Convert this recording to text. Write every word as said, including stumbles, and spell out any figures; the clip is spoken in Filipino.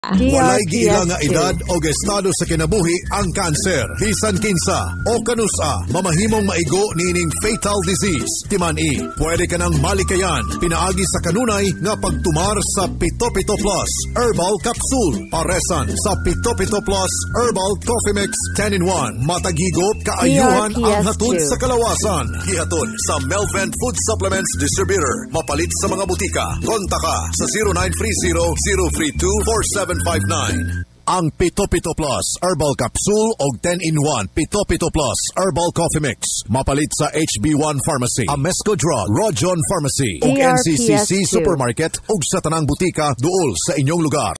Walay giila nga edad o estado sa kinabuhi ang kanser. Bisan kinsa o kanusa mamahimong maigo niining fatal disease. Timan-i, pwede ka nang malikayan pinaagi sa kanunay nga pagtumar sa Pito-Pito Plus Herbal Capsule. Paresan sa Pito-Pito Plus Herbal Coffee Mix ten in one. Matagigop kaayuhan ang hatod sa kalawasan. Hihatod sa Melvent Food Supplements Distributor. Mapalit sa mga butika. Konta ka sa zero nine three zero, zero three two, four seven five nine. Ang Pito-Pito Plus Herbal Capsule o ten in one Pito-Pito Plus Herbal Coffee Mix. Mapalit sa H B one Pharmacy, Amesco Drug, Rojon Pharmacy ug N C C C Supermarket ug sa tanang butika duol sa inyong lugar.